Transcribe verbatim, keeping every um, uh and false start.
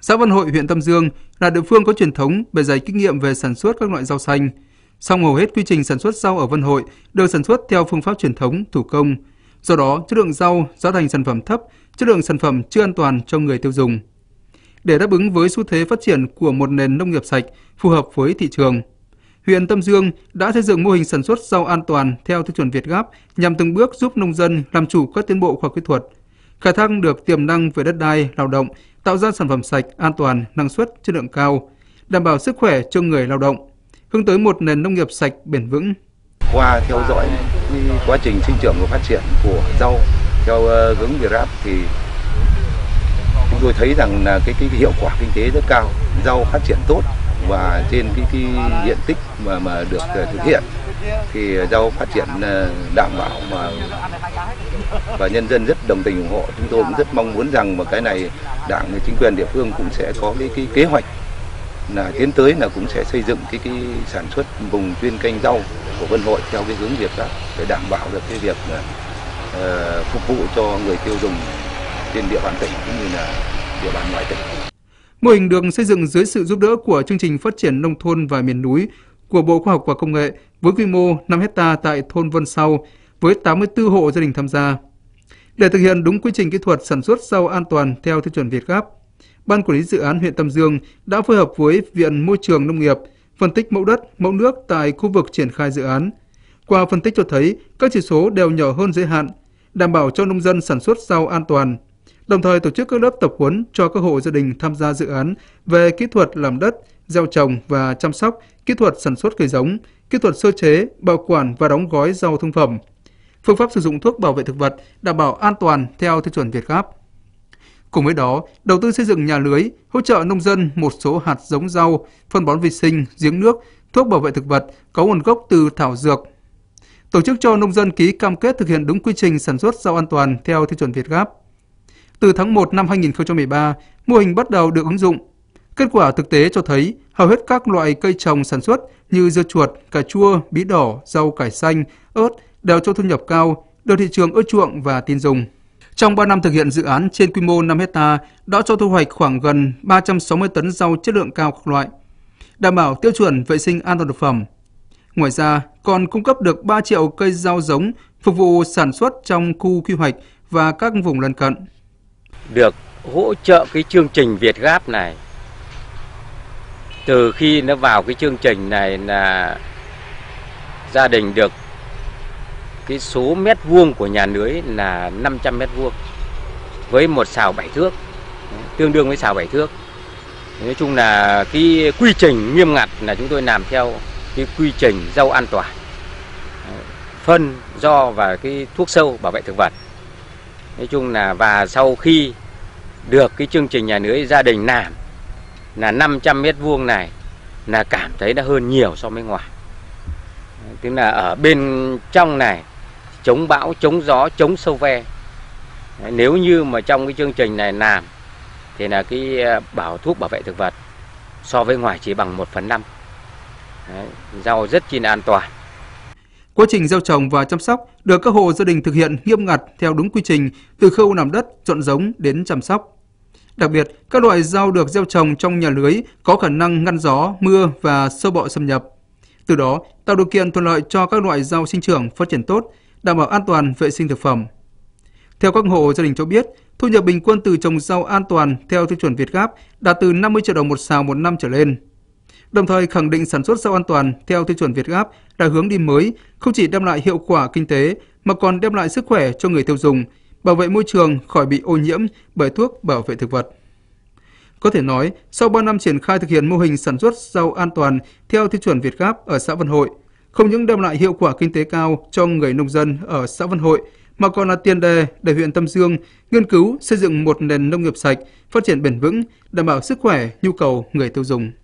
Xã Vân Hội, huyện Tam Dương là địa phương có truyền thống bề dày kinh nghiệm về sản xuất các loại rau xanh. Song hầu hết quy trình sản xuất rau ở Vân Hội đều sản xuất theo phương pháp truyền thống, thủ công. Do đó, chất lượng rau, giá thành sản phẩm thấp, chất lượng sản phẩm chưa an toàn cho người tiêu dùng. Để đáp ứng với xu thế phát triển của một nền nông nghiệp sạch, phù hợp với thị trường, huyện Tam Dương đã xây dựng mô hình sản xuất rau an toàn theo tiêu chuẩn Việt Gáp nhằm từng bước giúp nông dân làm chủ các tiến bộ khoa học kỹ thuật, khai thác được tiềm năng về đất đai, lao động, tạo ra sản phẩm sạch, an toàn, năng suất, chất lượng cao, đảm bảo sức khỏe cho người lao động, hướng tới một nền nông nghiệp sạch, bền vững. Qua theo dõi quá trình sinh trưởng và phát triển của rau theo hướng Việt Gáp thì chúng tôi thấy rằng là cái, cái hiệu quả kinh tế rất cao, rau phát triển tốt và trên cái, cái diện tích mà mà được thực hiện thì rau phát triển đảm bảo mà và nhân dân rất đồng tình ủng hộ. Chúng tôi cũng rất mong muốn rằng mà cái này Đảng và chính quyền địa phương cũng sẽ có cái, cái kế hoạch là tiến tới là cũng sẽ xây dựng cái cái sản xuất vùng chuyên canh rau của Vân Hội theo cái hướng Việt Gáp để đảm bảo được cái việc uh, phục vụ cho người tiêu dùng trên địa bàn tỉnh cũng như là địa bàn ngoài tỉnh. Mô hình được xây dựng dưới sự giúp đỡ của chương trình phát triển nông thôn và miền núi của Bộ Khoa học và Công nghệ với quy mô năm héc ta tại thôn Vân Sau với tám mươi tư hộ gia đình tham gia. Để thực hiện đúng quy trình kỹ thuật sản xuất rau an toàn theo tiêu chuẩn Việt Gáp, Ban Quản lý Dự án huyện Tam Dương đã phối hợp với Viện Môi trường Nông nghiệp phân tích mẫu đất, mẫu nước tại khu vực triển khai dự án. Qua phân tích cho thấy các chỉ số đều nhỏ hơn giới hạn, đảm bảo cho nông dân sản xuất rau an toàn. Đồng thời tổ chức các lớp tập huấn cho các hộ gia đình tham gia dự án về kỹ thuật làm đất, gieo trồng và chăm sóc, kỹ thuật sản xuất cây giống, kỹ thuật sơ chế, bảo quản và đóng gói rau thương phẩm, phương pháp sử dụng thuốc bảo vệ thực vật đảm bảo an toàn theo tiêu chuẩn Việt Gáp. Cùng với đó, đầu tư xây dựng nhà lưới, hỗ trợ nông dân một số hạt giống rau, phân bón vi sinh, giếng nước, thuốc bảo vệ thực vật có nguồn gốc từ thảo dược. Tổ chức cho nông dân ký cam kết thực hiện đúng quy trình sản xuất rau an toàn theo tiêu chuẩn Việt Gáp. Từ tháng một năm hai nghìn không trăm mười ba, mô hình bắt đầu được ứng dụng. Kết quả thực tế cho thấy hầu hết các loại cây trồng sản xuất như dưa chuột, cà chua, bí đỏ, rau cải xanh, ớt đều cho thu nhập cao, được thị trường ưa chuộng và tin dùng. Trong ba năm thực hiện dự án trên quy mô năm héc ta đã cho thu hoạch khoảng gần ba trăm sáu mươi tấn rau chất lượng cao các loại, đảm bảo tiêu chuẩn vệ sinh an toàn thực phẩm. Ngoài ra, còn cung cấp được ba triệu cây rau giống phục vụ sản xuất trong khu quy hoạch và các vùng lân cận. Được hỗ trợ cái chương trình Việt Gáp này, từ khi nó vào cái chương trình này là gia đình được cái số mét vuông của nhà lưới là năm trăm mét vuông với một sào bảy thước, tương đương với sào bảy thước. Nói chung là cái quy trình nghiêm ngặt là chúng tôi làm theo cái quy trình rau an toàn, phân, do và cái thuốc sâu bảo vệ thực vật. Nói chung là và sau khi được cái chương trình nhà lưới gia đình làm là năm trăm mét vuông này là cảm thấy nó hơn nhiều so với ngoài. Tức là ở bên trong này chống bão, chống gió, chống sâu ve. Nếu như mà trong cái chương trình này làm thì là cái bảo thuốc bảo vệ thực vật so với ngoài chỉ bằng một phần năm. Rau rất chi là an toàn. Quá trình gieo trồng và chăm sóc được các hộ gia đình thực hiện nghiêm ngặt theo đúng quy trình từ khâu làm đất, chọn giống đến chăm sóc. Đặc biệt, các loại rau được gieo trồng trong nhà lưới có khả năng ngăn gió, mưa và sâu bọ xâm nhập. Từ đó, tạo điều kiện thuận lợi cho các loại rau sinh trưởng phát triển tốt, đảm bảo an toàn vệ sinh thực phẩm. Theo các hộ gia đình cho biết, thu nhập bình quân từ trồng rau an toàn theo tiêu chuẩn Việt Gáp đạt từ năm mươi triệu đồng một sào một năm trở lên. Đồng thời khẳng định sản xuất rau an toàn theo tiêu chuẩn Việt Gáp là hướng đi mới, không chỉ đem lại hiệu quả kinh tế mà còn đem lại sức khỏe cho người tiêu dùng, bảo vệ môi trường khỏi bị ô nhiễm bởi thuốc bảo vệ thực vật. Có thể nói, sau ba năm triển khai thực hiện mô hình sản xuất rau an toàn theo tiêu chuẩn Việt Gáp ở xã Vân Hội, không những đem lại hiệu quả kinh tế cao cho người nông dân ở xã Vân Hội, mà còn là tiền đề để huyện Tam Dương nghiên cứu xây dựng một nền nông nghiệp sạch, phát triển bền vững, đảm bảo sức khỏe, nhu cầu người tiêu dùng.